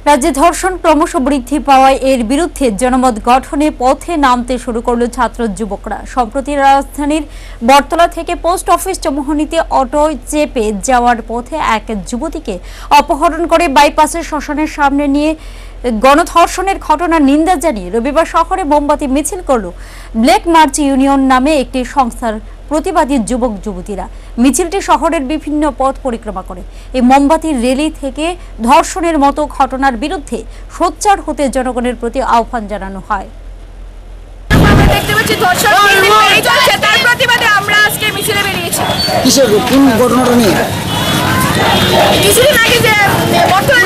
রাজ্যে ধর্ষণ ক্রমশ বৃদ্ধি পাওয়ায় এর বিরুদ্ধে জনমত গঠনে পথে নামতে শুরু করল ছাত্র যুবকরা। সম্প্রতি রাজধানীর বটতলা থেকে পোস্ট অফিস চৌমুহনীতে অটো চেপে যাওয়ার পথে এক যুবতীকে অপহরণ করে বাইপাসের শ্মশানের সামনে নিয়ে গণধর্ষণের ঘটনার নিন্দা জানিয়ে রবিবার শহরে মোমবাতি মিছিল করল ব্ল্যাক মার্চ ইউনিয়ন নামে একটি সংস্থার প্রতিবাদী যুবক যুবতীরা। মিছিলটি শহরের বিভিন্ন পথ পরিক্রমা করে এই মোমবাতির র্যালি থেকে ধর্ষণের মতো ঘটনার বিরুদ্ধে সোচ্চার হতে জনগণের প্রতি আহ্বান জানানো হয়। দেখতে পাচ্ছি ধর্ষণ চলছে, তার প্রতিবাদে আমরা আজকে মিছিলে বেরিয়েছি। কিসের কোন ঘটনাটা নিয়ে? কিছুদিন আগে যে বর্তমানে